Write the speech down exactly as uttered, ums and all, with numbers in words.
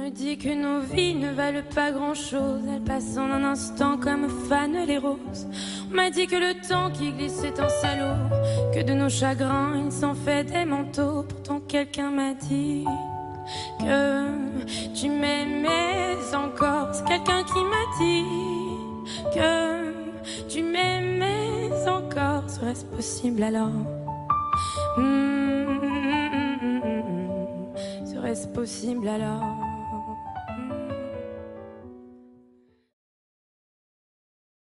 me dit que nos vies ne valent pas grand-chose. Elles passent en un instant comme fanent les roses. On m'a dit que le temps qui glisse est un salaud, que de nos chagrins il s'en fait des manteaux. Pourtant quelqu'un m'a dit que tu m'aimais encore. C'est quelqu'un qui m'a dit que tu m'aimais encore. Serait-ce possible alors? Mmh, mmh, mmh, mmh. Serait-ce possible alors?